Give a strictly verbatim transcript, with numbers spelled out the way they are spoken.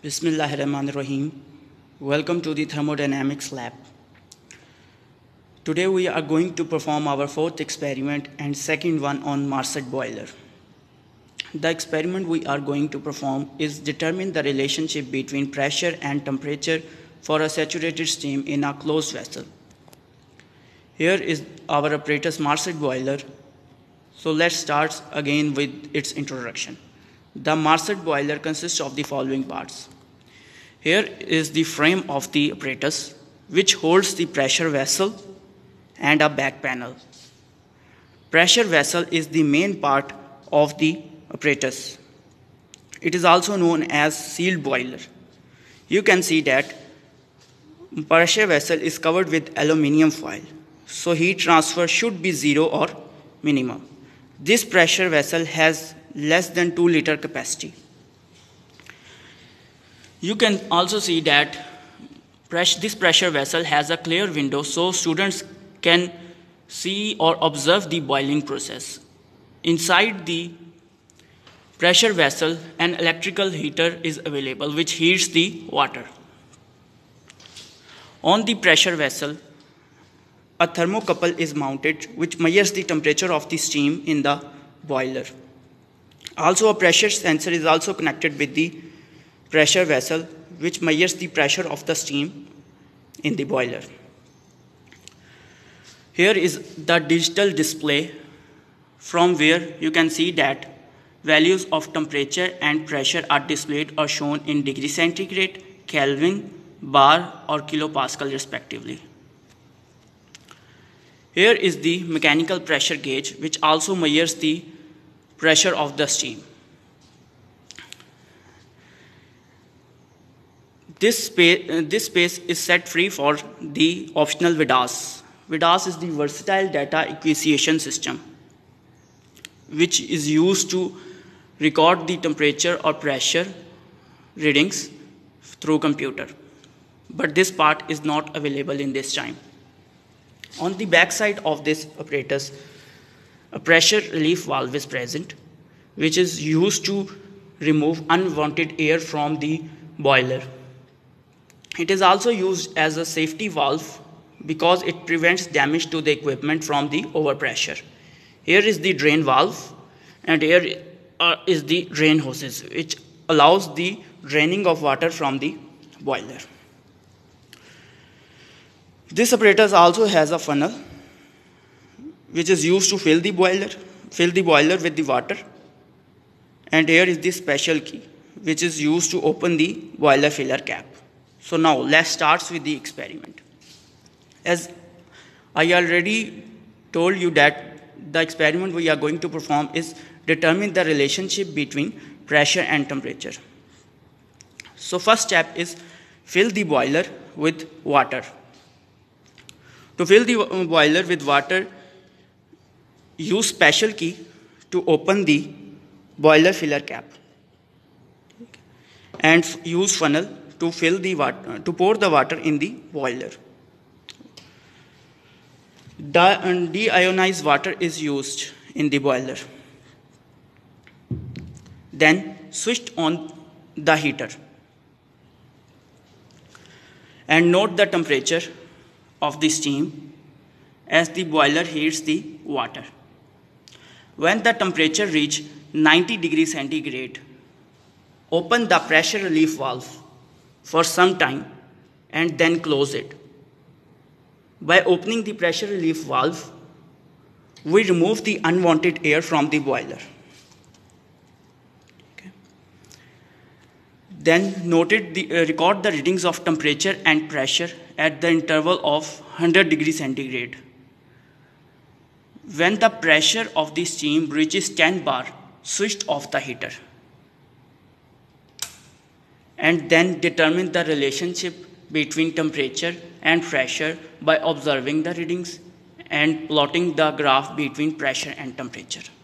Bismillahirrahmanirrahim. Welcome to the Thermodynamics lab. Today we are going to perform our fourth experiment and second one on Marset boiler. The experiment we are going to perform is determine the relationship between pressure and temperature for a saturated steam in a closed vessel. Here is our apparatus Marset boiler. So let's start again with its introduction. The Marset boiler consists of the following parts. Here is the frame of the apparatus, which holds the pressure vessel and a back panel. Pressure vessel is the main part of the apparatus. It is also known as sealed boiler. You can see that pressure vessel is covered with aluminium foil, so heat transfer should be zero or minimum. This pressure vessel has less than two liter capacity. You can also see that this pressure vessel has a clear window so students can see or observe the boiling process. Inside the pressure vessel, an electrical heater is available which heats the water. On the pressure vessel, a thermocouple is mounted which measures the temperature of the steam in the boiler. Also, a pressure sensor is also connected with the pressure vessel which measures the pressure of the steam in the boiler. Here is the digital display from where you can see that values of temperature and pressure are displayed or shown in degree centigrade, Kelvin, bar or kilopascal respectively. Here is the mechanical pressure gauge which also measures the pressure of the steam. This space, uh, this space is set free for the optional V D A S. V D A S is the Versatile Data Acquisition System, which is used to record the temperature or pressure readings through computer. But this part is not available in this time. On the back side of this apparatus, a pressure relief valve is present, which is used to remove unwanted air from the boiler. It is also used as a safety valve because it prevents damage to the equipment from the overpressure. Here is the drain valve and here uh, is the drain hoses, which allows the draining of water from the boiler. This apparatus also has a funnel which is used to fill the boiler, fill the boiler with the water. And here is the special key which is used to open the boiler filler cap. So now let's start with the experiment. As I already told you that the experiment we are going to perform is determine the relationship between pressure and temperature. So first step is fill the boiler with water. To fill the boiler with water, use special key to open the boiler filler cap and use funnel to fill the water, to pour the water in the boiler. Deionized water is used in the boiler. Then switch on the heater and note the temperature of the steam as the boiler heats the water. When the temperature reaches ninety degrees centigrade, open the pressure relief valve for some time and then close it. By opening the pressure relief valve, we remove the unwanted air from the boiler. Okay. Then noted the, uh, record the readings of temperature and pressure at the interval of one hundred degrees centigrade. When the pressure of the steam reaches ten bar, switch off the heater. And then determine the relationship between temperature and pressure by observing the readings and plotting the graph between pressure and temperature.